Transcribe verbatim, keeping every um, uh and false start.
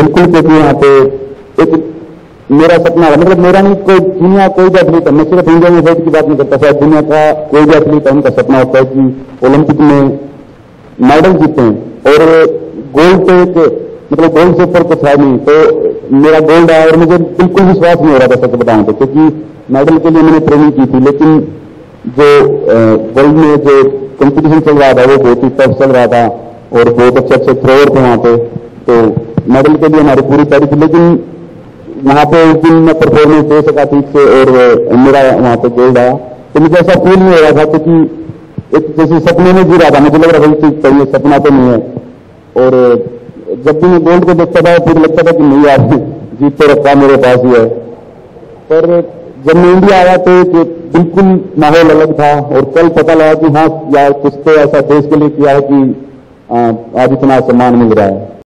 बिल्कुल, क्योंकि यहाँ पे एक मेरा सपना है, मतलब मेरा नहीं, कोई दुनिया कोई भी एथलीट है, मैं सिर्फ इंडिया में वेट की बात नहीं करता, शायद दुनिया का कोई भी एथलीट है, उनका सपना होता है कि ओलंपिक में मेडल जीतें। और गोल्ड पे एक मतलब गोल्ड से ऊपर कुछ है नहीं, तो मेरा गोल्ड है और मुझे बिल्कुल विश्वास नहीं हो रहा था सच बताऊं तो, क्योंकि मेडल के लिए मैंने ट्रेनिंग की थी, लेकिन जो वर्ल्ड में जो कंपटीशन चल रहा था वो बहुत ही टफ चल रहा था और बहुत अच्छे अच्छे थ्रोअर थे वहां पे, तो मेडल के लिए हमारी पूरी तैयारी थी, लेकिन वहां पे उस दिन मैं परफॉर्मेंस दे सका ठीक से और मेरा वहां पे गोल्ड आया, तो मुझे ऐसा फील नहीं हो रहा था, क्योंकि एक जैसे सपने में जी रहा था, मुझे लग रहा था वही चीज चाहिए, सपना तो नहीं है। और जब भी मैं गोल्ड को देखता था फिर लगता था कि नहीं यार, जीत तो रखा मेरे पास ही है। पर जब मैं इंडिया आया तो एक बिल्कुल माहौल अलग था, और कल पता लगा कि हाँ यार कुछ तो ऐसा देश के लिए किया है कि आज इतना सम्मान मिल रहा है।